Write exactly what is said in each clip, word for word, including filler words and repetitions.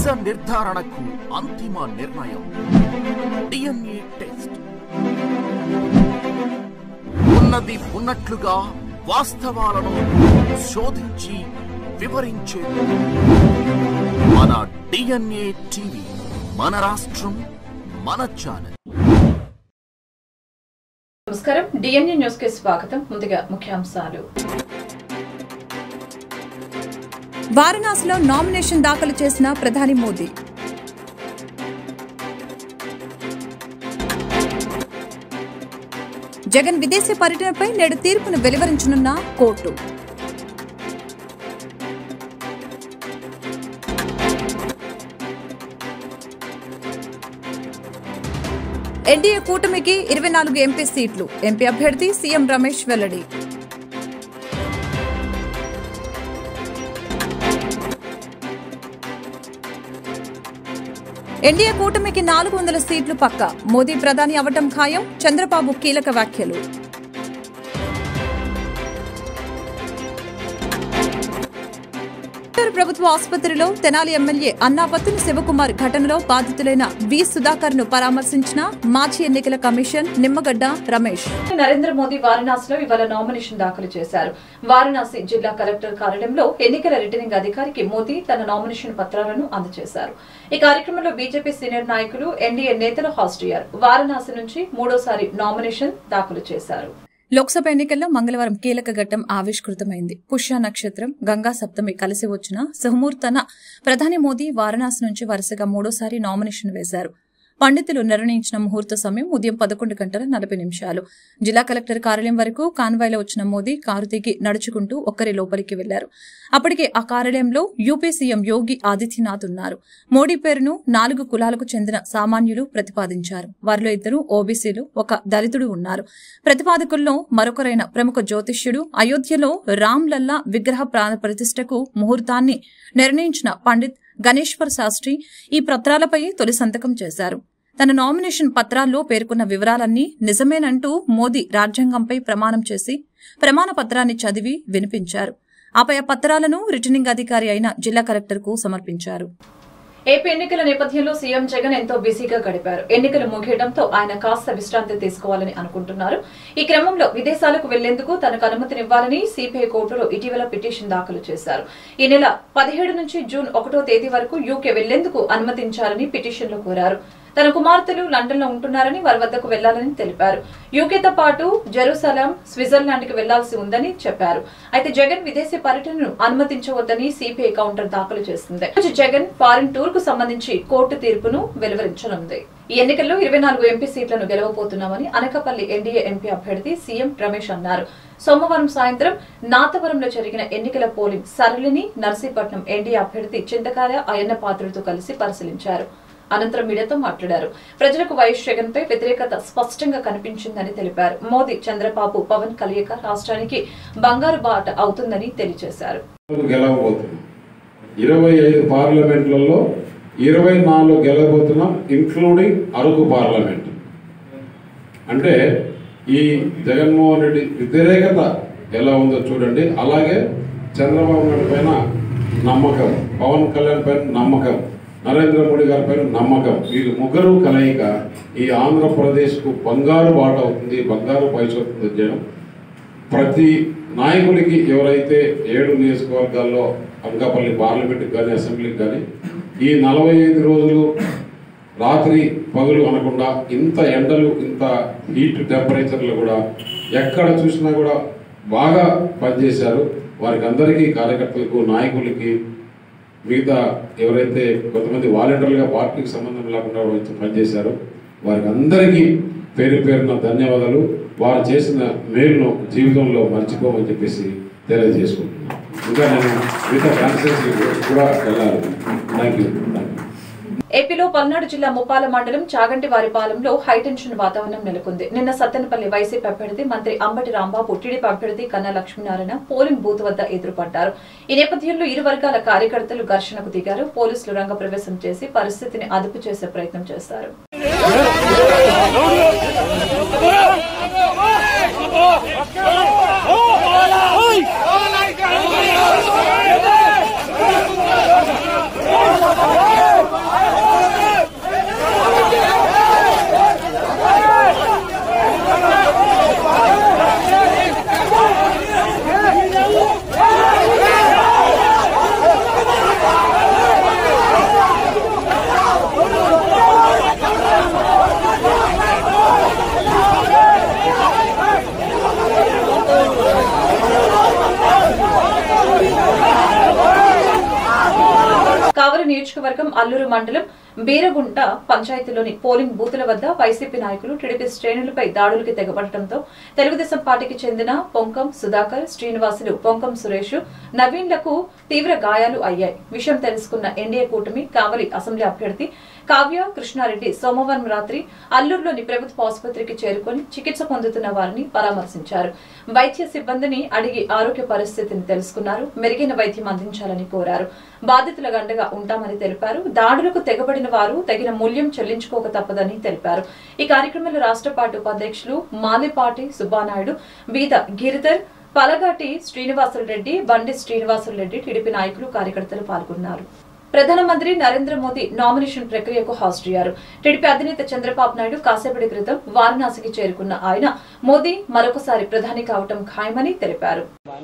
నిర్ధారణకు అంతిమ నిర్ణయం డిఎన్ఏ టెస్ట్. ఉన్నది ఉన్నట్లుగా వాస్తవాలను శోధించి వివరించే మన డిఎన్ఏ టీవీ, మన రాష్ట్రం, మన ఛానల్. నమస్కారం, డిఎన్ఏ న్యూస్ కి స్వాగతం. ముందుగా ముఖ్యాంశాలు. వారణాసిలో నామినేషన్ దాఖలు చేసిన ప్రధాని మోదీ. జగన్ విదేశీ పర్యటనపై నేడు తీర్పును వెలువరించనున్న కోర్టు. ఎన్డీఏ కూటమికి ఇరవై నాలుగు ఎంపీ సీట్లు. ఎంపీ అభ్యర్థి సీఎం రమేష్ వెల్లడి. ఎన్డీఏ కూటమికి నాలుగు వందల సీట్లు పక్కా. మోదీ ప్రధాని అవటం ఖాయం. చంద్రబాబు కీలక వ్యాఖ్యలు. ప్రభుత్వ ఆసుపత్రిలో తెనాలి ఎమ్మెల్యే అన్నాపత్తుని శివకుమార్ ఘటనలో బాధితులైన వి సుధాకర్ ను పరామర్శించిన మాజీ ఎన్నికల కమిషన్ నిమ్మగడ్డ రమేష్. నరేంద్ర మోదీ వారణాసిలో ఇవాళ నామినేషన్ దాఖలు చేశారు. వారణాసి జిల్లా కలెక్టర్ కార్యాలయంలో ఎన్నికల రిటర్నింగ్ అధికారికి మోదీ తన నామినేషన్ పత్రాలను అందజేశారు. ఈ కార్యక్రమంలో బీజేపీ సీనియర్ నాయకులు, ఎన్డీఏ నేతలు హాజరయ్యారు. వారణాసి నుంచి మూడోసారి నామినేషన్ దాఖలు చేశారు. లోక్సభ ఎన్నికల్లో మంగళవారం కీలక ఘట్టం ఆవిష్కృతమైంది. పుష్య నక్షత్రం, గంగా సప్తమి కలిసి వచ్చిన సుముహూర్తాన ప్రధాని మోదీ వారణాసి నుంచి వరుసగా మూడోసారి నామినేషన్ వేశారు. పండితులు నిర్ణయించిన ముహూర్త సమయం ఉదయం పదకొండు గంటల నలభై నిమిషాలు. జిల్లా కలెక్టర్ కార్యాలయం వరకు కాన్వాయ్లో వచ్చిన మోదీ కారు దిగి నడుచుకుంటూ ఒక్కరి లోపలికి వెళ్లారు. అప్పటికే ఆ కార్యాలయంలో యూపీ సీఎం యోగి ఆదిత్యనాథ్ ఉన్నారు. మోడీ పేరును నాలుగు కులాలకు చెందిన సామాన్యులు ప్రతిపాదించారు. వారిలో ఇద్దరు ఓబీసీలు, ఒక దళితుడు ఉన్నారు. ప్రతిపాదకుల్లో మరొకరైన ప్రముఖ జ్యోతిష్యుడు, అయోధ్యలో రామ్ లల్లా విగ్రహ ప్రాణ ప్రతిష్టకు ముహూర్తాన్ని నిర్ణయించిన పండిత్ గణేశ్వర్ శాస్త్రి ఈ పత్రాలపై తొలి సంతకం చేశారు. తన నామినేషన్ పత్రాల్లో పేర్కొన్న వివరాలన్నీ నిజమేనంటూ మోదీ రాజ్యాంగంపై ప్రమాణం చేసి ప్రమాణ పత్రాన్ని చదివి వినిపించారు. ఆపై ఆ పత్రాలను రిటర్నింగ్ అధికారి అయిన జిల్లా కలెక్టర్కు సమర్పించారు. ఏపీ ఎన్నికల నేపథ్యంలో సీఎం జగన్ ఎంతో బిజీగా గడిపారు. ఎన్నికలు ముగియడంతో ఆయన కాస్త విశ్రాంతి తీసుకోవాలని అనుకుంటున్నారు. ఈ క్రమంలో విదేశాలకు వెళ్లేందుకు తనకు అనుమతినివ్వాలని సిబిఐ కోర్టులో ఇటీవల పిటిషన్ దాఖలు చేశారు. ఈ నెల పదిహేడు నుంచి జూన్ ఒకటో తేదీ వరకు యూకే వెళ్లేందుకు అనుమతించాలని పిటిషన్లో కోరారు. తన కుమార్తెలు లండన్ లో ఉంటున్నారని వారి వద్దకు వెళ్లాలని తెలిపారు. యూకేతో పాటు జెరూసలేం, స్విట్జర్లాండ్ కి వెళ్లాల్సి ఉందని చెప్పారు. అయితే జగన్ విదేశీ పర్యటనను అనుమతించవద్దని సిబిఐ కౌంటర్ దాఖలు చేసింది. జగన్ ఫారిన్ టూర్ కు సంబంధించి కోర్టు తీర్పును వెలువరించనుంది. ఈ ఎన్నికల్లో ఇరవై నాలుగు ఎంపీ సీట్లను గెలవబోతున్నామని అనకాపల్లి ఎన్డీఏ ఎంపీ అభ్యర్థి సీఎం రమేష్ అన్నారు. సోమవారం సాయంత్రం నాతవరంలో జరిగిన ఎన్నికల పోలింగ్ సరళిని నర్సీపట్నం ఎన్డీఏ అభ్యర్థి చింతకాయ అయ్యన్న పాత్రుడితో కలిసి పరిశీలించారు. అనంతరం మీడియాతో మాట్లాడారు. ప్రజలకు వైఎస్ జగన్ పై వ్యతిరేకత స్పష్టంగా కనిపించిందని తెలిపారు. మోదీ, చంద్రబాబు, పవన్ కలయిక రాష్ట్రానికి బంగారు బాట అవుతుందని తెలియజేశారు. ఇరవై ఐదు పార్లమెంట్లలో ఇరవై నాలుగు గెలవబోతున్నాం, ఇంక్లూడింగ్ అరకు పార్లమెంట్. అంటే ఈ జగన్మోహన్ రెడ్డి వ్యతిరేకత ఎలా ఉందో చూడండి. అలాగే చంద్రబాబు నాయుడు పైన నమ్మకం, పవన్ కళ్యాణ్ పైన నమ్మకం, నరేంద్ర మోడీ గారి పైన నమ్మకం. వీళ్ళు ముగ్గురు కలయిక ఈ ఆంధ్రప్రదేశ్కు బంగారు బాట అవుతుంది, బంగారు భవిష్యత్తు చేయడం. ప్రతి నాయకుడికి ఎవరైతే ఏడు నియోజకవర్గాల్లో అనకాపల్లి పార్లమెంట్కి కానీ అసెంబ్లీకి కానీ ఈ నలభై ఐదు రోజులు రాత్రి పగులు అనకుండా ఇంత ఎండలు, ఇంత హీట్ టెంపరేచర్లు కూడా ఎక్కడ చూసినా కూడా బాగా పనిచేశారు. వారికి అందరికీ, కార్యకర్తలకు, నాయకులకి, మిగతా ఎవరైతే కొంతమంది వాలంటీర్లుగా పార్టీకి సంబంధం లేకుండా పనిచేశారు వారికి అందరికీ పేరు పేరున ధన్యవాదాలు. వారు చేసిన మేలును జీవితంలో మర్చిపోమని చెప్పేసి తెలియజేసుకుంటున్నాను. ఇంకా నేను మిగతా కాన్స్టిట్యూన్సీ కూడా వెళ్ళాలి. Thank you. ఏపీలో పల్నాడు జిల్లా ముప్పాల మండలం చాగంటివారిపాలెంలో హైటెన్షన్ వాతావరణం నెలకొంది. నిన్న సత్తెనపల్లి వైసీపీ అభ్యర్థి మంత్రి అంబటి రాంబాబు, టీడీపీ అభ్యర్థి కన్నా లక్ష్మీనారాయణ పోలింగ్ బూత్ వద్ద ఎదురుపడ్డారు. ఈ నేపథ్యంలో ఇరు వర్గాల కార్యకర్తలు ఘర్షణకు దిగారు. పోలీసులు రంగప్రవేశం చేసి పరిస్థితిని అదుపు చేసే ప్రయత్నం చేశారు. Oh! కావలి నియోజకవర్గం అల్లూరు మండలం బీరగుంట పంచాయతీలోని పోలింగ్ బూతుల వద్ద వైసీపీ నాయకులు టీడీపీ శ్రేణులపై దాడులకి తెగబడటంతో తెలుగుదేశం పార్టీకి చెందిన పొంకం సుధాకర్, శ్రీనివాసులు, పొంకం సురేష్, నవీన్లకు తీవ్ర గాయాలు అయ్యాయి. విషయం తెలుసుకున్న ఎన్డీఏ కూటమి కావలి అసెంబ్లీ అభ్యర్థి కావ్య కృష్ణారెడ్డి సోమవారం రాత్రి అల్లూరులోని ప్రభుత్వ ఆసుపత్రికి చేరుకుని చికిత్స పొందుతున్న వారిని పరామర్శించారు. వైద్య సిబ్బందిని అడిగి ఆరోగ్య పరిస్థితిని తెలుసుకున్నారు. మెరుగైన వైద్యం అందించాలని కోరారు. బాధితుల గండగా ఉంటామని తెలిపారు. దాడులకు తెగబడిన వారు తగిన మూల్యం చెల్లించుకోక తప్పదని తెలిపారు. ఈ కార్యక్రమంలో రాష్ట్ర పార్టీ ఉపాధ్యక్షులు మాలిపాటి సుబ్బానాయుడు, బీద గిరిధర్, పలగాటి శ్రీనివాసులరెడ్డి, బండి శ్రీనివాసులరెడ్డి, టీడీపీ నాయకులు, కార్యకర్తలు పాల్గొన్నారు. ప్రధానమంత్రి నరేంద్ర మోదీ నామినేషన్ ప్రక్రియకు హాజరయ్యారు. టీడీపీ అధినేత చంద్రబాబు నాయుడు కాసేపటి క్రితం వారణాసికి చేరుకున్న ఆయన మోదీ మరొకసారి ప్రధాని కావటం ఖాయమని తెలిపారు.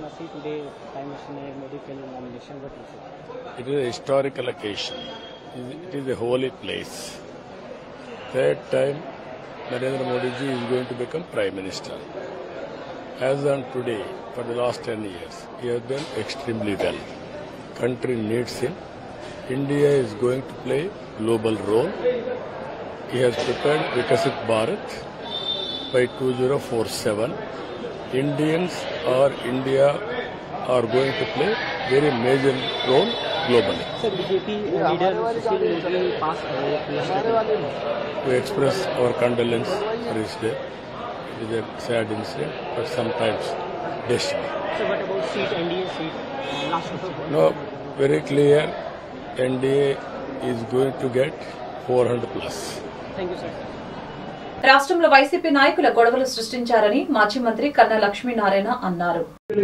It is a historical occasion. It is a holy place. Third time, Narendra Modi ji is going to become Prime Minister. As on today, for the last ten years, he has done extremely well. Country needs him. India is going to play global role. He has prepared Vikasit Bharat by two thousand forty-seven. Indians or India are going to play very major role globally. Sir, B J P leader Sushil Modi passed away. We express our condolence for his death. It is a sad incident, but sometimes destiny. So what about seat, N D A seat? Last No, very clear. N D A is going to get four hundred plus. Thank you, sir. రాష్ట్రంలో YCP నాయకుల గొడవలు సృష్టించారని మాజీ మంత్రి కన్నా లక్ష్మీనారాయణ అన్నారు.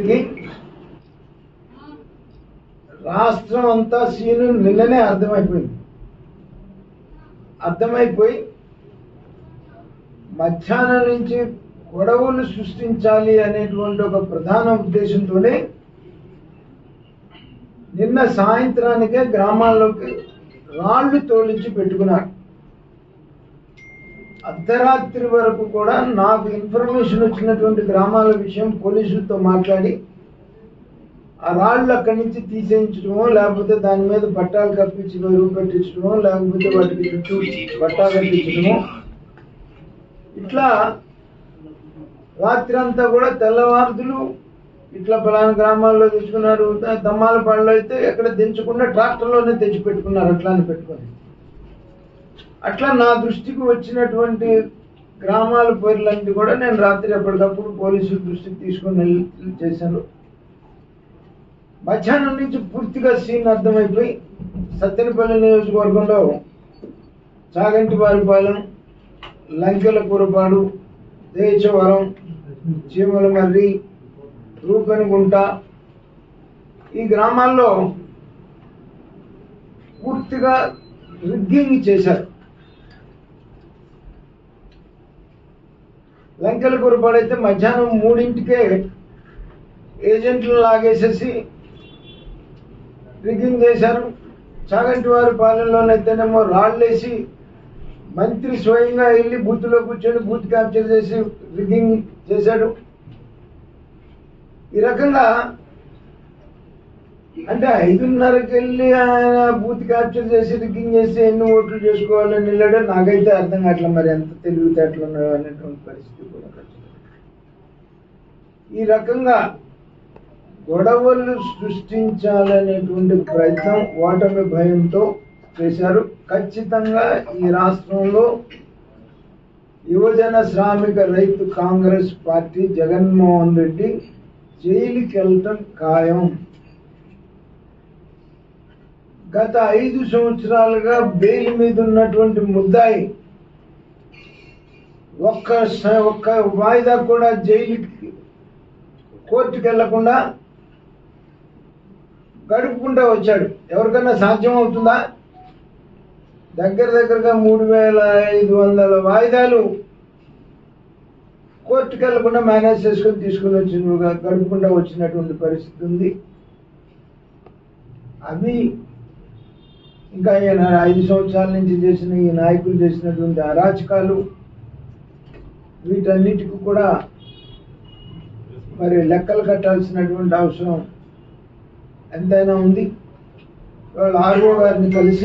రాష్ట్రం అంతా scene నిన్ననే అర్థమైపోయింది. అర్థమైపోయి మధ్యాహ్నం నుంచి గొడవలు సృష్టించాలి అనేటువంటి ఒక ప్రధాన ఉద్దేశంతోనే నిన్న సాయంత్రానికే గ్రామాల్లోకి రాళ్లు తోలించి పెట్టుకున్నారు. అర్ధరాత్రి వరకు కూడా నాకు ఇన్ఫర్మేషన్ వచ్చినటువంటి గ్రామాల విషయం పోలీసులతో మాట్లాడి ఆ రాళ్ళు అక్కడి నుంచి తీసేయించడమో, లేకపోతే దాని మీద పట్టాలు కప్పించి బరువు పెట్టించడమో, లేకపోతే వాటికి చుట్టూ పట్టా కట్టించడమో, ఇట్లా రాత్రి అంతా కూడా తెల్లవారుదులు ఇట్లా పలానా గ్రామాల్లో తెచ్చుకున్నారు. దమ్మాలపాడులో అయితే ఎక్కడ దించకుండా ట్రాక్టర్లోనే తెచ్చి పెట్టుకున్నారు. అట్లానే పెట్టుకుని అట్లా నా దృష్టికి వచ్చినటువంటి గ్రామాల పేర్లన్నీ కూడా నేను రాత్రి ఎప్పటికప్పుడు పోలీసుల దృష్టికి తీసుకుని చేశాను. మధ్యాహ్నం నుంచి పూర్తిగా సీన్ అర్థమైపోయి సత్తెనపల్లి నియోజకవర్గంలో చాగంటివారిపాలెం, లంకెలకూరపాడు, దేశవరం, చీమలమర్రి, రూపెనగుంట ఈ గ్రామాల్లో పూర్తిగా రిగ్గింగ్ చేశారు. లంకెలకూరపాడు అయితే మధ్యాహ్నం మూడింటికే ఏజెంట్లు లాగేసేసి రిగ్గింగ్ చేశారు. చాగంటివారి పాలెంలోనైతేనేమో రాళ్లేసి మంత్రి స్వయంగా వెళ్ళి బూత్లో కూర్చొని బూత్ క్యాప్చర్ చేసి రిగ్గింగ్ చేశాడు. ఈ రకంగా అంటే ఐదున్నరకి వెళ్ళి ఆయన బూత్ క్యాప్చర్ చేసి రిగ్గింగ్ చేసి ఎన్ని ఓట్లు చేసుకోవాలని వెళ్ళాడో నాకైతే అర్థం కావట్లే. మరి ఎంత తెలివితేటలు ఉన్నాయో అనేటువంటి పరిస్థితి కూడా. ఈ రకంగా గొడవలు సృష్టించాలనేటువంటి ప్రయత్నం ఓటమి భయంతో చేశారు. ఖచ్చితంగా ఈ రాష్ట్రంలో యువజన శ్రామిక రైతు కాంగ్రెస్ పార్టీ జగన్మోహన్ రెడ్డి జైలుకి వెళ్ళటం ఖాయం. గత ఐదు సంవత్సరాలుగా బెయిల్ మీద ఉన్నటువంటి ముద్దాయి ఒక్క ఒక్క వాయిదా కూడా జైలుకి కోర్టుకు వెళ్లకుండా గడుపుకుంటూ వచ్చాడు. ఎవరికన్నా సాధ్యం అవుతుందా? దగ్గర దగ్గరగా మూడు వేల ఐదు వందల వాయిదాలు కోర్టుకు వెళ్లకుండా మేనేజ్ చేసుకుని తీసుకుని వచ్చిన గడుపుకుంటూ వచ్చినటువంటి పరిస్థితి ఉంది. అవి ఇంకా ఈయన ఐదు సంవత్సరాల నుంచి చేసిన ఈ నాయకులు చేసినటువంటి అరాచకాలు, వీటన్నిటికీ కూడా మరి లెక్కలు కట్టాల్సినటువంటి అవసరం ఎంతైనా ఉంది. వాళ్ళ ఆర్ఓ గారిని కలిసి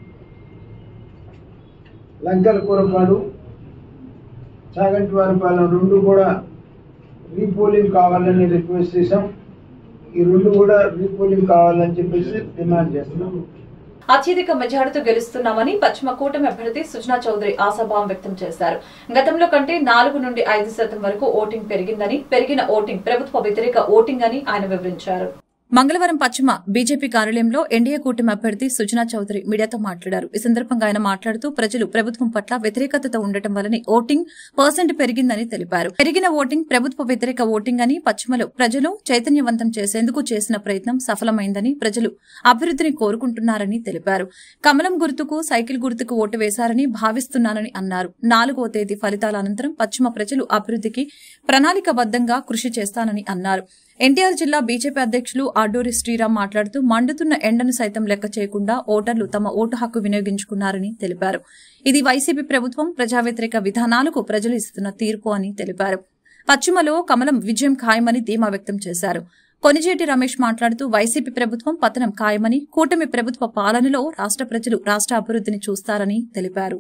లంకల కూరపాడు చాగంటి వారిపాలెం రెండు కూడా రీపోలింగ్ కావాలని రిక్వెస్ట్ చేశాం. ఈ రెండు కూడా రీపోలింగ్ కావాలని చెప్పేసి డిమాండ్ చేస్తున్నాం. అత్యధిక మెజార్టీతో గెలుస్తున్నామని పశ్చిమ కూటమి అభ్యర్థి సుజనా చౌదరి ఆశాభావం వ్యక్తం చేశారు. గతంలో కంటే నాలుగు నుండి ఐదు శాతం వరకు ఓటింగ్ పెరిగిందని, పెరిగిన ఓటింగ్ ప్రభుత్వ వ్యతిరేక ఓటింగ్ అని ఆయన వివరించారు. మంగళవారం పశ్చిమ బీజేపీ కార్యాలయంలో ఎన్డీఏ కూటమి అభ్యర్థి సుజనా చౌదరి మీడియాతో మాట్లాడారు. ఈ సందర్భంగా ఆయన మాట్లాడుతూ ప్రజలు ప్రభుత్వం పట్ల వ్యతిరేకతతో ఉండటం వల్లనే ఓటింగ్ పర్సెంట్ పెరిగిందని తెలిపారు. పెరిగిన ఓటింగ్ ప్రభుత్వ వ్యతిరేక ఓటింగ్ అని, పశ్చిమలో ప్రజలు చైతన్యవంతం చేసేందుకు చేసిన ప్రయత్నం సఫలమైందని, ప్రజలు అభివృద్ధిని కోరుకుంటున్నారని తెలిపారు. కమలం గుర్తుకు, సైకిల్ గుర్తుకు ఓటు వేశారని భావిస్తున్నానని అన్నారు. నాలుగో తేదీ ఫలితాల అనంతరం పశ్చిమ ప్రజలు అభివృద్ధికి ప్రణాళికబద్దంగా కృషి చేస్తానని అన్నారు. ఎన్టీఆర్ జిల్లా బీజేపీ అధ్యక్షులు అడ్డూరి శ్రీరామ్ మాట్లాడుతూ మండుతున్న ఎండను సైతం లెక్క చేయకుండా ఓటర్లు తమ ఓటు హక్కు వినియోగించుకున్నారని తెలిపారు. ఇది వైసీపీ ప్రభుత్వం ప్రజా వ్యతిరేక విధానాలకు ప్రజలు ఇస్తున్న తీర్పు అని తెలిపారు. పశ్చిమలో కమలం విజయం ఖాయమని ధీమా వ్యక్తం చేశారు. కొనిజేటి రమేష్ మాట్లాడుతూ వైసీపీ ప్రభుత్వం పతనం ఖాయమని, కూటమి ప్రభుత్వ పాలనలో రాష్ట్ర ప్రజలు రాష్ట్ర అభివృద్ధిని చూస్తారని తెలిపారు.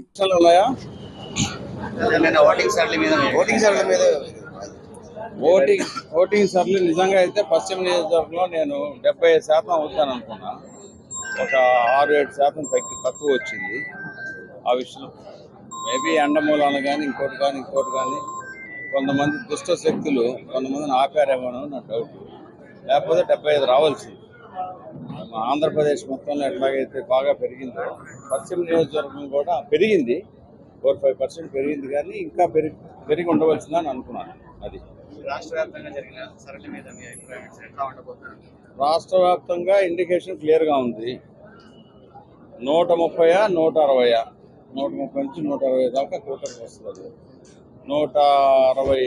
ఓటింగ్ ఓటింగ్ సర్లు నిజంగా అయితే పశ్చిమ నియోజకవర్గంలో నేను డెబ్బై శాతం అవుతాను అనుకున్నా. ఒక ఆరు ఏడు శాతం తగ్గి తక్కువ వచ్చింది. ఆ విషయం మేబీ ఎండమూలాన కానీ ఇంకోటి కానీ ఇంకోటి కానీ కొంతమంది దుష్ట శక్తులు కొంతమందిని ఆపారేమో నా డౌట్. లేకపోతే డెబ్బై ఐదు రావాల్సింది. మా ఆంధ్రప్రదేశ్ మొత్తంలో ఎట్లాగైతే బాగా పెరిగిందో పశ్చిమ నియోజకవర్గం కూడా పెరిగింది. ఫోర్ ఫైవ్ పర్సెంట్ పెరిగింది కానీ ఇంకా పెరిగి పెరిగి ఉండవలసిందని అనుకున్నాను. అది రాష్ట్ర వ్యాప్తంగా జరిగిన సరళి మీద మీ అభిప్రాయం ఎట్లా ఉండబోతున్నారు? రాష్ట్ర వ్యాప్తంగా ఇండికేషన్ క్లియర్గా ఉంది. నూట ముప్పయా నూట అరవయా నూట ముప్పై నుంచి నూట అరవై దాకా కూటమికి వస్తుంది. నూట అరవై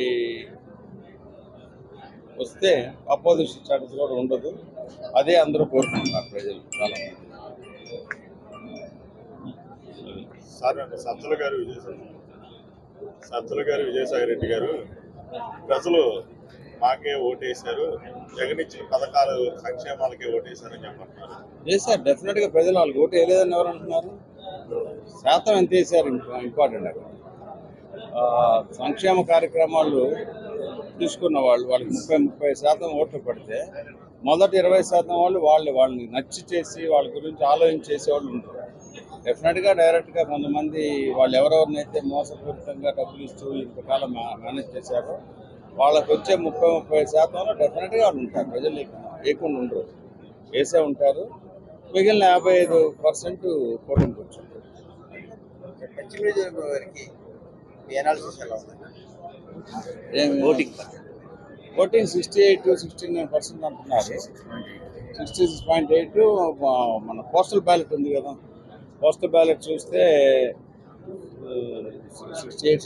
వస్తే అపోజిషన్ స్టాటస్ కూడా ఉండదు. అదే అందరూ కోరుకుంటున్నారు ప్రజలు చాలా మంది. సార్ సత్తుల గారు విజయసాయి సత్తుల గారు విజయసాయి రెడ్డి గారు ప్రజలు మాకే ఓటేశారు, జగన్ ఇచ్చిన పథకాలు సంక్షేమాలకే ఓటేశారని చెప్పంటున్నారు. చేశారు డెఫినెట్గా ప్రజలు వాళ్ళకి ఓటు వేయలేదని ఎవరు అంటున్నారు? శాతం ఎంత వేసారు ఇంపార్టెంట్. అక్కడ సంక్షేమ కార్యక్రమాలు తీసుకున్న వాళ్ళు వాళ్ళకి ముప్పై ముప్పై శాతం ఓట్లు పడితే మొదటి ఇరవై శాతం వాళ్ళు వాళ్ళు వాళ్ళని నచ్చి చేసి వాళ్ళ గురించి ఆలోచించేసే వాళ్ళు ఉంటారు. డెఫినెట్గా డైరెక్ట్గా కొంతమంది వాళ్ళు ఎవరెవరినైతే మోసపూరితంగా డబ్బులు ఇస్తూ ఇంతకాలం మేనేజ్ చేశారో వాళ్ళకి వచ్చే ముప్పై ముప్పై శాతంలో డెఫినెట్గా వాళ్ళు ఉంటారు. ప్రజలు లేకుండా ఉండరు, వేసే ఉంటారు. మిగిలిన యాభై ఐదు పర్సెంట్ కూటమికి వచ్చారు. Voting sixty eight sixty nine percent అంటున్నారు. సిక్స్టీ సిక్స్ పాయింట్ ఎయిట్ మన పోస్టల్ బ్యాలెట్ ఉంది కదా, పోస్టల్ బ్యాలెట్ చూస్తే సిక్స్టీ ఎయిట్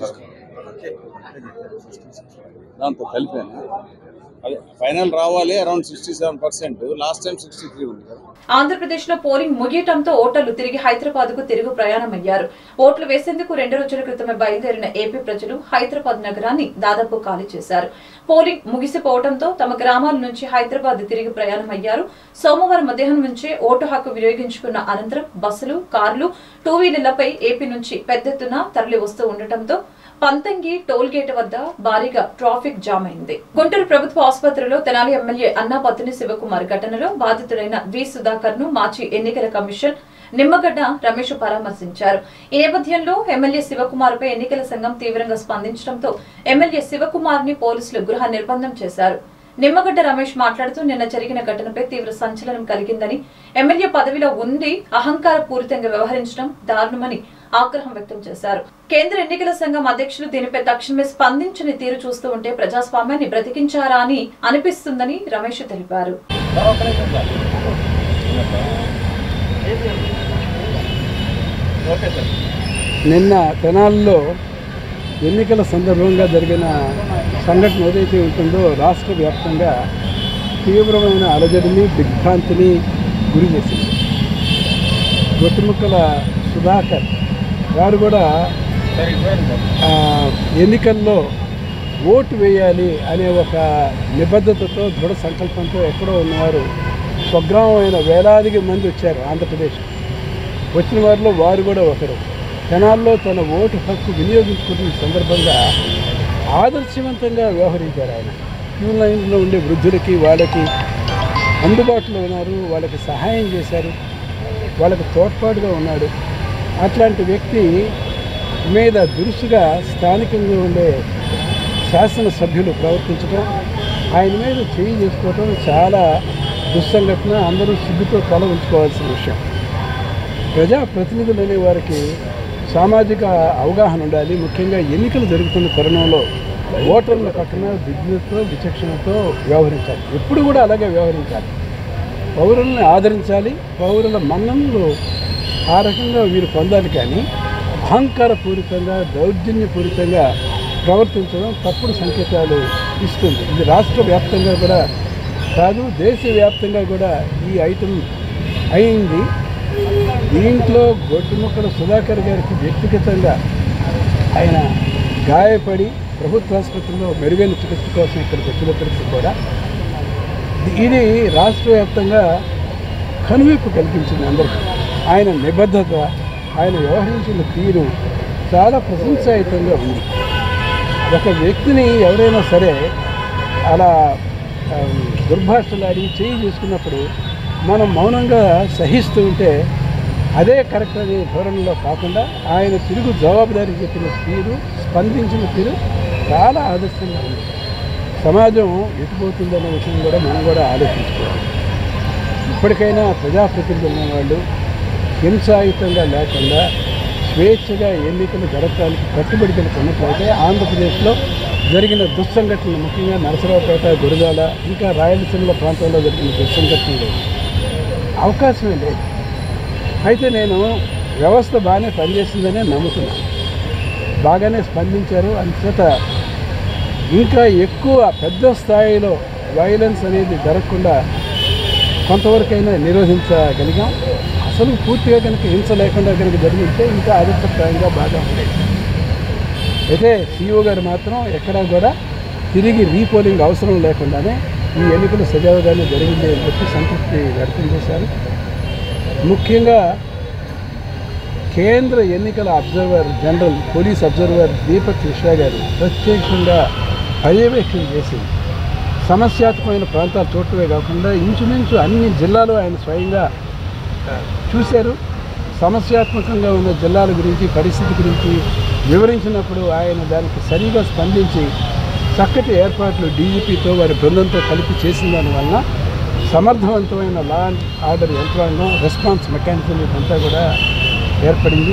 దాంతో కలిపాను. అదే ఫైనల్ రావాలి around sixty seven percent. Last time sixty three ఉంది కదా. ఆంధ్రప్రదేశ్ లో పోలింగ్ ముగియటంతో ఓటర్లు తిరిగి హైదరాబాద్ కు తిరుగు ప్రయాణమయ్యారు. ఓట్లు వేసేందుకు రెండు రోజుల క్రితమే బయలుదేరిన ఏపీ ప్రజలు హైదరాబాద్ నగరాన్ని దాదాపు ఖాళీ చేశారు. పోలింగ్ ముగిసిపోవడంతో తమ గ్రామాల నుంచి హైదరాబాద్ తిరిగి ప్రయాణమయ్యారు. సోమవారం మధ్యాహ్నం నుంచే ఓటు హక్కు వినియోగించుకున్న అనంతరం బస్సులు, కార్లు, టూ వీలర్లపై ఏపీ నుంచి పెద్ద ఎత్తున తరలి వస్తూ ఉండటంతో పంతంగి టోల్ గేట్ వద్ద భారీగా ట్రాఫిక్ జామ్ అయింది. గుంటూరు ప్రభుత్వ ఆసుపత్రిలో తెనాలి ఎమ్మెల్యే అన్నా పత్తిని శివకుమార్ ఘటనలో బాధితుడైన వి సుధాకర్ ను మాజీ ఎన్నికల కమిషన్ నిమ్మగడ్డ రమేష్ పరామర్శించారు. ఈ నేపథ్యంలో ఎమ్మెల్యే శివకుమార్ పై ఎన్నికల సంఘం తీవ్రంగా స్పందించడంతో ఎమ్మెల్యే శివకుమార్ ని పోలీసులు గృహ నిర్బంధం చేశారు. నిమ్మగడ్డ రమేష్ మాట్లాడుతూ నిన్న జరిగిన ఘటనపై తీవ్ర సంచలనం కలిగిందని, ఎమ్మెల్యే పదవిలో ఉండి అహంకార పూరితంగా వ్యవహరించడం దారుణమని ఆగ్రహం వ్యక్తం చేశారు. కేంద్ర ఎన్నికల సంఘం అధ్యక్షులు దీనిపై తక్షణమే స్పందించని తీరు చూస్తూ ఉంటే ప్రజాస్వామ్యాన్ని బ్రతికించారా అని అనిపిస్తుందని రమేష్ తెలిపారు. నిన్న తెనాలిలో ఎన్నికల సందర్భంగా జరిగిన సంఘటన ఏదైతే ఉంటుందో రాష్ట్ర వ్యాప్తంగా తీవ్రమైన అలజడిని, దిగ్భ్రాంతిని గురి చేసింది. గొట్టుముక్కల సుధాకర్ వారు కూడా ఎన్నికల్లో ఓటు వేయాలి అనే ఒక నిబద్ధతతో, దృఢ సంకల్పంతో ఎక్కడో ఉన్నవారు స్వగ్రామం అయిన వేలాదికి మంది వచ్చారు ఆంధ్రప్రదేశ్. వచ్చిన వారిలో వారు కూడా ఒకరు. తెనాల్లో తన ఓటు హక్కు వినియోగించుకున్న సందర్భంగా ఆదర్శవంతంగా వ్యవహరించారు ఆయన. క్యూ లైన్లో ఉండే వృద్ధులకి వాళ్ళకి అందుబాటులో ఉన్నారు, వాళ్ళకి సహాయం చేశారు, వాళ్ళకి తోడ్పాటుగా ఉన్నాడు. అట్లాంటి వ్యక్తి మీద దురుసుగా స్థానికంగా ఉండే శాసనసభ్యులు ప్రవర్తించడం, ఆయన మీద చేయి చేసుకోవటం చాలా దుస్సంఘటన. అందరూ సిగ్గుతో తల ఉంచుకోవాల్సిన విషయం. ప్రజాప్రతినిధులు అనే వారికి సామాజిక అవగాహన ఉండాలి. ముఖ్యంగా ఎన్నికలు జరుగుతున్న తరుణంలో ఓటర్ల పక్కన విజ్ఞతతో విచక్షణతో వ్యవహరించాలి. ఎప్పుడు కూడా అలాగే వ్యవహరించాలి. పౌరుల్ని ఆదరించాలి, పౌరుల మన్ననలు ఆ రకంగా వీరు పొందాలి. కానీ అహంకారపూరితంగా దౌర్జన్యపూరితంగా ప్రవర్తించడం తప్పుడు సంకేతాలు ఇస్తుంది. ఇది రాష్ట్ర వ్యాప్తంగా కూడా కాదు, దేశవ్యాప్తంగా కూడా ఈ ఐటమ్ అయింది. దీంట్లో గొడ్డుముక్కల సుధాకర్ గారికి వ్యక్తిగతంగా ఆయన గాయపడి ప్రభుత్వ ఆసుపత్రిలో మెరుగైన చికిత్స కోసం ఇక్కడికి వచ్చినప్పటికీ కూడా ఇది రాష్ట్ర వ్యాప్తంగా కనువిప్పు కల్పించింది అందరికీ. ఆయన నిబద్ధత, ఆయన వ్యవహరించిన తీరు చాలా ప్రశంసాయుతంగా ఉంది. ఒక వ్యక్తిని ఎవరైనా సరే అలా దుర్భాషలాడి చేయి చేసుకున్నప్పుడు మనం మౌనంగా సహిస్తూ ఉంటే అదే కరెక్ట్ అనే ధోరణిలో కాకుండా ఆయన తిరుగు జవాబుదారీ చెప్పిన తీరు, స్పందించిన తీరు చాలా ఆదర్శంగా ఉంది. సమాజం ఎటుపోతుందనే విషయం కూడా మనం కూడా ఆలోచించుకోవాలి. ఇప్పటికైనా ప్రజాప్రతినిధులు వాళ్ళు హింసాయుతంగా లేకుండా స్వేచ్ఛగా ఎన్నికలు జరగడానికి కట్టుబడి ఉన్నట్లయితే ఆంధ్రప్రదేశ్లో జరిగిన దుస్సంఘటనలు, ముఖ్యంగా నరసరావుపేట, గురజాల, ఇంకా రాయలసీమ ప్రాంతంలో జరిగిన దుస్సంఘటనలు అవకాశమే లేదు. అయితే నేను వ్యవస్థ బాగానే పనిచేసిందనే నమ్ముతున్నాను. బాగానే స్పందించారు. అంచేత ఇంకా ఎక్కువ పెద్ద స్థాయిలో వైలెన్స్ అనేది జరగకుండా కొంతవరకైనా నిరోధించగలిగాం. అసలు పూర్తిగా కనుక హింస లేకుండా కనుక జరిగితే ఇంకా ఆదర్శప్రాయంగా బాగా ఉండేది. అయితే సీఈఓ గారు మాత్రం ఎక్కడా కూడా తిరిగి రీపోలింగ్ అవసరం లేకుండానే ఈ ఎన్నికలు సజావుగానే జరిగింది అని చెప్పి సంతృప్తి వ్యక్తం చేశారు. ముఖ్యంగా కేంద్ర ఎన్నికల observer general, police observer Deepak Mishra గారు ప్రత్యేకంగా పర్యవేక్షణ చేసి సమస్యాత్మకమైన ప్రాంతాలు చూడటమే కాకుండా ఇంచుమించు అన్ని జిల్లాలు ఆయన స్వయంగా చూశారు. సమస్యాత్మకంగా ఉన్న జిల్లాల గురించి, పరిస్థితి గురించి వివరించినప్పుడు ఆయన దానికి సరిగా స్పందించి చక్కటి ఏర్పాట్లు డీజీపీతో వారి బృందంతో కలిపి చేసిన దానివల్ల సమర్థవంతమైన లా అండ్ ఆర్డర్ యంత్రాంగం, రెస్పాన్స్ మెకానిజం ఇదంతా కూడా ఏర్పడింది.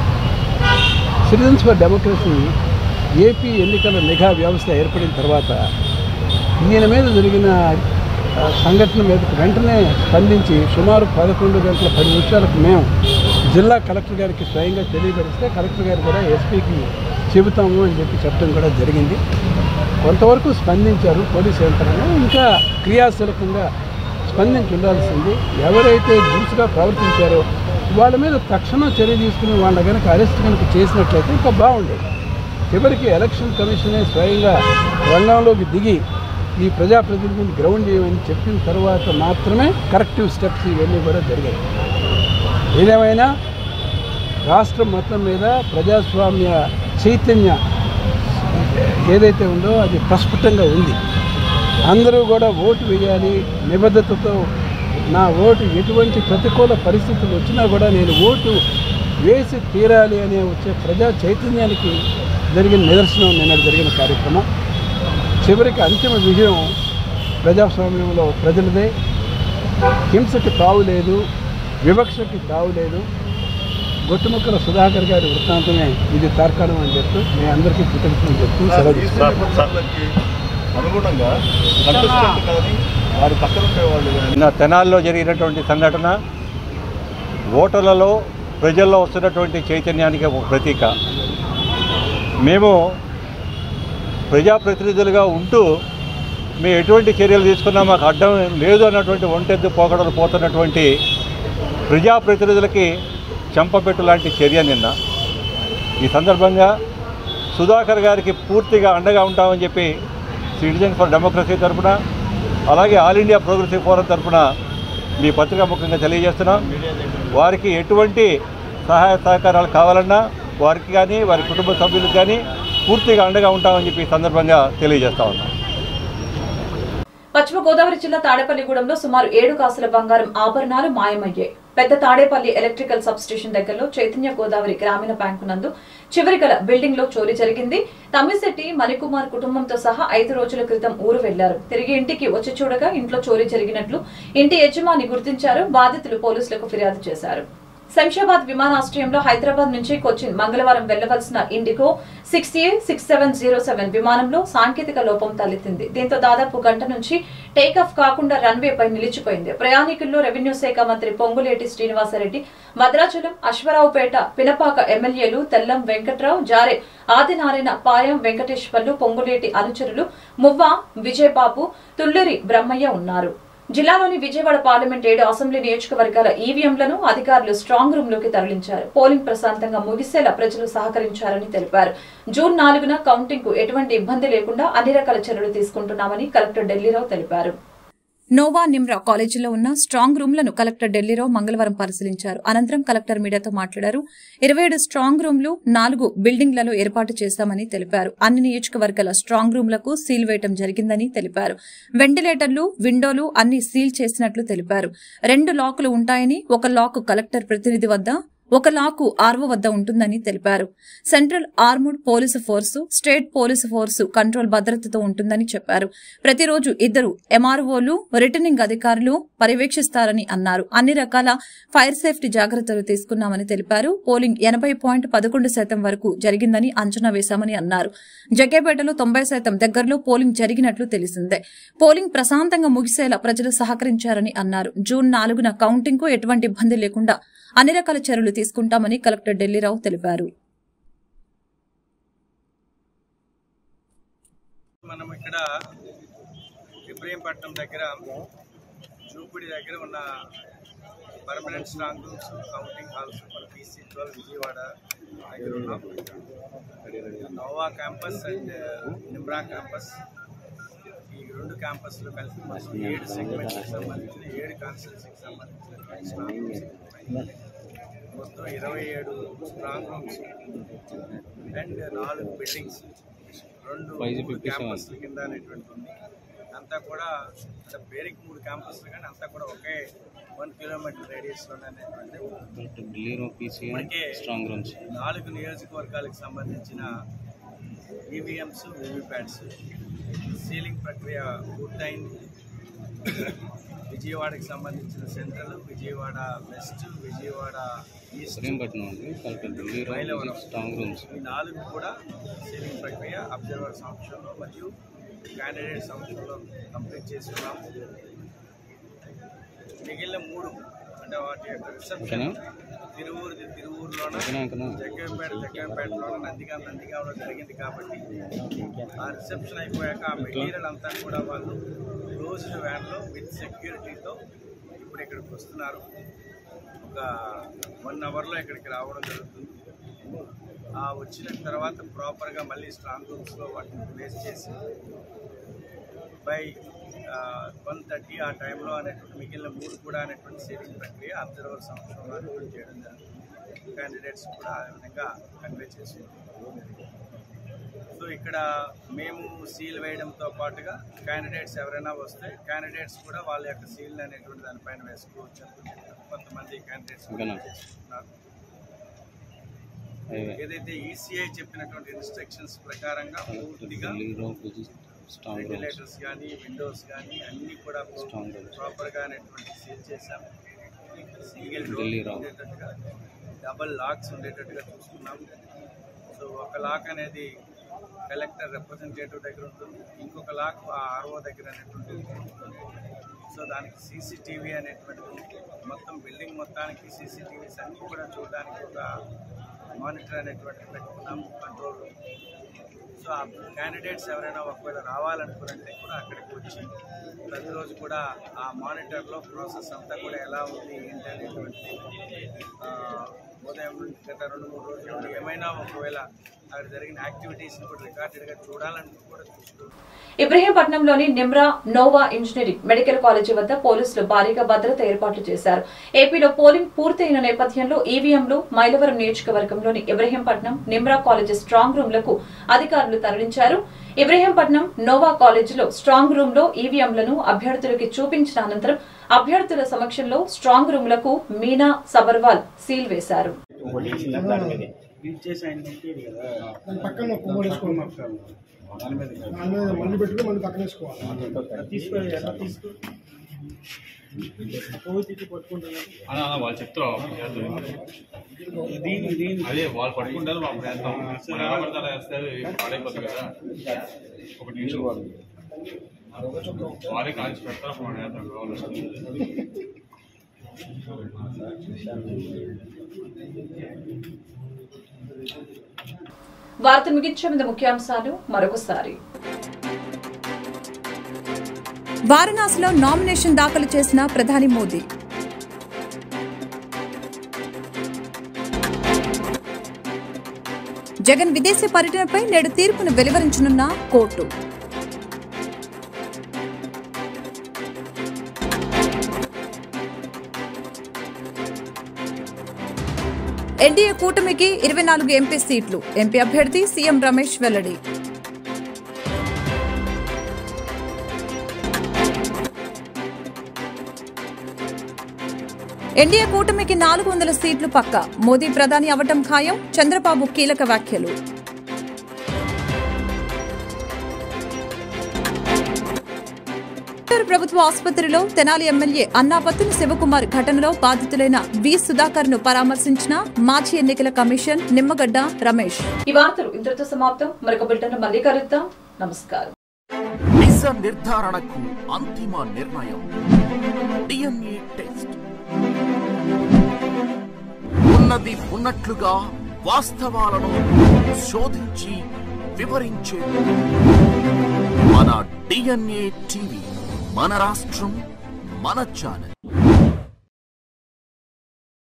సిటిజన్స్ ఫర్ డెమోక్రసీ ఏపీ ఎన్నికల నిఘా వ్యవస్థ ఏర్పడిన తర్వాత ఈయన మీద జరిగిన సంఘటన మీద వెంటనే స్పందించి సుమారు పదకొండు గంటల పది నిమిషాలకు మేము జిల్లా కలెక్టర్ గారికి స్వయంగా తెలియపరిస్తే కలెక్టర్ గారు కూడా ఎస్పీకి చెబుతాము అని చెప్పి చెప్పడం కూడా జరిగింది. కొంతవరకు స్పందించారు పోలీసు యంత్రాంగం. ఇంకా క్రియాశీలకంగా స్పందించి ఉండాల్సింది. ఎవరైతే దురుసుగా ప్రవర్తించారో వాళ్ళ మీద తక్షణం చర్య తీసుకుని వాళ్ళ కనుక అరెస్ట్ కనుక చేసినట్లయితే ఇంకా బాగుండేది. చివరికి ఎలక్షన్ కమిషనే స్వయంగా రంగంలోకి దిగి ఈ ప్రజాప్రతినిధులను గ్రౌండ్ చేయమని చెప్పిన తర్వాత మాత్రమే కరెక్టివ్ స్టెప్స్ ఇవన్నీ కూడా జరిగాయి. ఏదేమైనా రాష్ట్రం మొత్తం మీద ప్రజాస్వామ్య చైతన్య ఏదైతే ఉందో అది ప్రస్ఫుటంగా ఉంది. అందరూ కూడా ఓటు వేయాలి, నిబద్ధతతో నా ఓటు ఎటువంటి ప్రతికూల పరిస్థితులు వచ్చినా కూడా నేను ఓటు వేసి తీరాలి అనే వచ్చే ప్రజా చైతన్యానికి జరిగిన నిదర్శనం నిన్న జరిగిన కార్యక్రమం. చివరికి అంతిమ విజయం ప్రజాస్వామ్యంలో ప్రజలదే. హింసకి తావు లేదు, వివక్షకి తావు లేదు. గొట్టుముక్కల సుధాకర్ గారి వృత్తాంతమే ఇది తార్కాణం అని చెప్తూ మీ అందరికీ కృతజ్ఞతలు చెప్తూ సెలవు. నిన్న తెనాల్లో జరిగినటువంటి సంఘటన ఓటర్లలో, ప్రజల్లో వస్తున్నటువంటి చైతన్యానికి ఒక ప్రతీక. మేము ప్రజాప్రతినిధులుగా ఉంటూ మేము ఎటువంటి చర్యలు తీసుకున్నా మాకు అడ్డం లేదు అన్నటువంటి ఒంటెద్దు పోకడలు పోతున్నటువంటి ప్రజాప్రతినిధులకి చెంపపెట్టు లాంటి చర్య నిన్న. ఈ సందర్భంగా సుధాకర్ గారికి పూర్తిగా అండగా ఉంటామని చెప్పి సిటిజన్ ఫర్ డెమోక్రసీ తరఫున, అలాగే ఆల్ ఇండియా ప్రోగ్రెసివ్ ఫోరం తరఫున మీ పత్రికా ముఖ్యంగా తెలియజేస్తున్నాం. వారికి ఎటువంటి సహాయ సహకారాలు కావాలన్నా వారికి కానీ వారి కుటుంబ సభ్యులకు కానీ పూర్తిగా అండగా ఉంటామని చెప్పి ఈ సందర్భంగా తెలియజేస్తా ఉన్నాం. పశ్చిమ గోదావరి జిల్లా తాడేపల్లిగూడెంలో సుమారు ఏడు కాసుల బంగారం ఆభరణాలు మాయమయ్యాయి. పెద్ద తాడేపల్లి ఎలక్ట్రికల్ సబ్ స్టేషన్ దగ్గరలో చైతన్య గోదావరి గ్రామీణ బ్యాంకు నందు చివరి గల బిల్డింగ్ లో చోరీ జరిగింది. తమ్మిశెట్టి మణికుమార్ కుటుంబంతో సహా ఐదు రోజుల క్రితం ఊరు వెళ్లారు. తిరిగి ఇంటికి వచ్చి చూడగా ఇంట్లో చోరీ జరిగినట్లు ఇంటి యజమాని గుర్తించారు. బాధితులు పోలీసులకు ఫిర్యాదు చేశారు. శంషాబాద్ విమానాశ్రయంలో హైదరాబాద్ నుంచి కొచ్చిన్ మంగళవారం వెళ్లవలసిన IndiGo six A six seven zero seven విమానంలో సాంకేతిక లోపం తలెత్తింది. దీంతో దాదాపు గంట నుంచి టేకాఫ్ కాకుండా రన్వేపై నిలిచిపోయింది. ప్రయాణికుల్లో రెవెన్యూ శాఖ మంత్రి పొంగులేటి శ్రీనివాసరెడ్డి, భద్రాచలం, అశ్వరావుపేట, పినపాక ఎమ్మెల్యేలు తెల్లం వెంకట్రావు, జారే ఆదినారాయణ, పాయం వెంకటేశ్వర్లు, పొంగులేటి అనుచరులు మువ్వ విజయబాబు, తుళ్లూరి బ్రహ్మయ్య ఉన్నారు. జిల్లాలోని విజయవాడ పార్లమెంట్ ఏడు అసెంబ్లీ నియోజకవర్గాల ఈవీఎంలను అధికారులు స్ట్రాంగ్ రూమ్ లోకి తరలించారు. పోలింగ్ ప్రశాంతంగా ముగిసేలా ప్రజలు సహకరించారని తెలిపారు. జూన్ నాలుగున కౌంటింగ్ కు ఎటువంటి ఇబ్బంది లేకుండా అన్ని రకాల చర్యలు తీసుకుంటున్నామని కలెక్టర్ ఢిల్లీరావు తెలిపారు. నోవా నిమ్రా కాలేజీలో ఉన్న స్ట్రాంగ్ రూమ్లను కలెక్టర్ ఢిల్లీరావు మంగళవారం పరిశీలించారు. అనంతరం కలెక్టర్ మీడియాతో మాట్లాడారు. ఇరవై ఏడు స్ట్రాంగ్ రూమ్లు నాలుగు బిల్డింగ్లలో ఏర్పాటు చేశామని తెలిపారు. అన్ని నియోజకవర్గాల స్ట్రాంగ్ రూమ్లకు సీల్ వేయడం జరిగిందని తెలిపారు. వెంటిలేటర్లు, విండోలు అన్ని సీల్ చేసినట్లు తెలిపారు. రెండు లాకులు ఉంటాయని, ఒక లాక్ కలెక్టర్ ప్రతినిధి వద్ద, ఒక లాకు ఆర్వో వద్ద ఉంటుందని తెలిపారు. Central armed police force, state police force control భద్రతతో ఉంటుందని చెప్పారు. ప్రతిరోజు ఇద్దరు ఎంఆర్ఓలు, రిటర్నింగ్ అధికారులు పర్యవేక్షిస్తారని అన్నారు. అన్ని రకాల ఫైర్ సేఫ్టీ జాగ్రత్తలు తీసుకున్నామని తెలిపారు. పోలింగ్ ఎనభై పాయింట్ పదకొండు శాతం వరకు జరిగిందని అంచనా వేశామని అన్నారు. జగ్గేపేటలో తొంభై శాతం దగ్గరలో పోలింగ్ జరిగినట్లు తెలిసిందే. పోలింగ్ ప్రశాంతంగా ముగిసేలా ప్రజలు సహకరించారని అన్నారు. జూన్ నాలుగున కౌంటింగ్ కు ఎటువంటి ఇబ్బంది లేకుండా అన్ని రకాల చర్యలు తీసుకుంటామని కలెక్టర్ ఢిల్లీరావు తెలిపారు. మనం ఇక్కడ ఇబ్రహీంపట్నం దగ్గర చూపుడి దగ్గర ఉన్న permanent strong rooms, counting halls మన పీసీ ట్వెల్వ్ విజయవాడ దగ్గర ఉన్నాం. Nova campus and Nimra campus, ఈ రెండు క్యాంపస్లో కలిసి మొత్తం ఏడు సెగ్మెంట్స్కి సంబంధించిన ఏడు కాన్స్టిట్యూన్సీకి సంబంధించిన స్ట్రాంగ్ రూమ్స్, మొత్తం ఇరవై ఏడు స్ట్రాంగ్ రూమ్స్ అండ్ నాలుగు బిల్డింగ్స్, రెండు క్యాంపస్ల కింద అనేటువంటి ఉంది. అంతా కూడా అంటే పేరుకి మూడు క్యాంపస్లు కానీ అంతా కూడా ఒకే వన్ కిలోమీటర్ రేడియస్లోనే అనేటువంటి నాలుగు నియోజకవర్గాలకు సంబంధించిన ఈవీఎంస్, వీవీప్యాట్స్ సీలింగ్ ప్రక్రియ పూర్తయింది. విజయవాడకి సంబంధించిన central, Vijayawada west, Vijayawada east, ఈ నాలుగు కూడా సీలింగ్ ప్రక్రియ అబ్జర్వర్ సంవత్సరంలో మరియు క్యాండిడేట్ సంవత్సరంలో కంప్లీట్ చేస్తున్నాం. మిగిలిన మూడు అంటే వాటి యొక్క రిసెప్షన్ తిరువూరు తిరువూరులోన, జగ్గంపేట జగ్గంపేటలోన, నందిగాం నందిగాంలో జరిగింది కాబట్టి ఆ రిసెప్షన్ అయిపోయాక ఆ మెటీరియల్ అంతా కూడా వాళ్ళు క్లోజ్డ్ వ్యాన్లో విత్ సెక్యూరిటీతో ఇప్పుడు ఇక్కడికి వస్తున్నారు. ఒక వన్ అవర్లో ఇక్కడికి రావడం జరుగుతుంది. ఆ వచ్చిన తర్వాత ప్రాపర్గా మళ్ళీ స్ట్రాంగ్ రూమ్స్లో వాటిని ప్లేస్ చేసి బై వన్ థర్టీ ఆ టైంలో అనేటువంటి మిగిలిన మూడు కూడా అనేటువంటి సీలింగ్ ప్రక్రియ అబ్జర్వర్ సంవత్సరంలో అనేటువంటి చేయడం జరుగుతుంది. క్యాండిడేట్స్ కూడా ఆ విధంగా కన్వే చేస్తున్నారు. సో ఇక్కడ మేము సీల్ వేయడంతో పాటుగా క్యాండిడేట్స్ ఎవరైనా వస్తే క్యాండిడేట్స్ కూడా వాళ్ళ యొక్క సీల్ అనేటువంటి దానిపైన వేసుకోవచ్చు అనుకుంటున్నారు. కొంతమంది క్యాండిడేట్స్ చేసుకుంటున్నారు. ఏదైతే ఈసీఐ చెప్పినటువంటి ఇన్స్ట్రక్షన్స్ ప్రకారంగా పూర్తిగా వెంటిలేటర్స్ కానీ, విండోస్ కానీ అన్నీ కూడా ప్రాపర్గా అనేటువంటి సీల్ చేశాము. సింగిల్ డోర్ ఉండేటట్టుగా, డబల్ లాక్స్ ఉండేటట్టుగా చూసుకున్నాము. సో ఒక లాక్ అనేది కలెక్టర్ రిప్రజెంటేటివ్ దగ్గర ఉంటుంది, ఇంకొక లాక్ ఆ ఆర్ఓ దగ్గర అనేటువంటి ఉంటుంది. సో దానికి సీసీటీవీ అనేటువంటి మొత్తం బిల్డింగ్ మొత్తానికి సీసీటీవీస్ అన్నీ కూడా చూడడానికి ఒక మానిటర్ అనేటువంటి పెట్టుకున్నాము, కంట్రోల్. సో ఆ క్యాండిడేట్స్ ఎవరైనా ఒకవేళ రావాలనుకున్నట్టే కూడా అక్కడికి వచ్చి ప్రతిరోజు కూడా ఆ మానిటర్లో ప్రాసెస్ అంతా కూడా ఎలా ఉంది ఏంటి అనేటువంటి ఉదయం నుండి గత రెండు మూడు రోజుల నుండి ఏమైనా ఒకవేళ అక్కడ జరిగిన యాక్టివిటీస్ని కూడా రికార్డెడ్గా చూడాలని కూడా చూస్తున్నాం. ఇబ్రహీంపట్నంలోని Nimra Nova engineering medical college వద్ద పోలీసులు భారీగా భద్రత ఏర్పాట్లు చేశారు. ఏపీలో పోలింగ్ పూర్తయిన నేపథ్యంలో ఈవీఎంలు మైలవరం నియోజకవర్గంలోని ఇబ్రహీంపట్నం నిమ్రా కాలేజీ స్ట్రాంగ్ రూమ్లకు అధికారులు తరలించారు. ఇబ్రహీంపట్నం నోవా కాలేజీలో స్ట్రాంగ్ రూమ్ లో ఈవీఎంలను అభ్యర్థులకి చూపించిన అనంతరం అభ్యర్థుల సమక్షంలో స్ట్రాంగ్ రూమ్లకు మీనా సబర్వాల్ సీల్ వేశారు. వాళ్ళు చెప్తారు అదే వాళ్ళు పట్టుకుంటారు వాళ్ళు వేస్తాం ఎలా పడతారా వేస్తారు పాడైపోతుంది కదా ఒక నిమిషం వాళ్ళే కాల్చి పెడతారు అప్పుడు వేస్తాం కావాలి. వార్త ముగించే ముందు ముఖ్యాంశాలు మరొకసారి. వారణాసిలో నామినేషన్ దాఖలు చేసిన ప్రధాని మోదీ. జగన్ విదేశీ పర్యటనపై నేడు తీర్పును వెలువరించనున్న కోర్టు. ఎన్డీఏ కూటమికి ఇరవై నాలుగు ఎంపీ సీట్లు. ఎంపీ అభ్యర్థి సీఎం రమేష్ వెల్లడి. ఎన్డీఏ కూటమికి నాలుగు వందల సీట్లు పక్కా. మోదీ ప్రధాని అవటం ఖాయం. చంద్రబాబు కీలక వ్యాఖ్యలు. ప్రభుత్వ ఆసుపత్రిలో తెనాలి ఎమ్మెల్యే అన్నాపత్తుని శివకుమార్ ఘటనలో బాధితులైన వి సుధాకర్ ను పరామర్శించిన మాజీ ఎన్నికల కమిషన్ నిమ్మగడ్డ రమేష్. ఈ వార్తలు ఇంతటితో సమాప్తం. మరొక బులెటిన్ మళ్ళీ కలుద్దాం. నమస్కారం. నిజ నిర్ధారణకు అంతిమ నిర్ణయం డిఎన్ఏ టెస్ట్. ఉన్నది ఉన్నట్లుగా వాస్తవాలను శోధించి వివరించే మన డిఎన్ఏ టీవీ. మన రాష్ట్రం మన ఛానల్.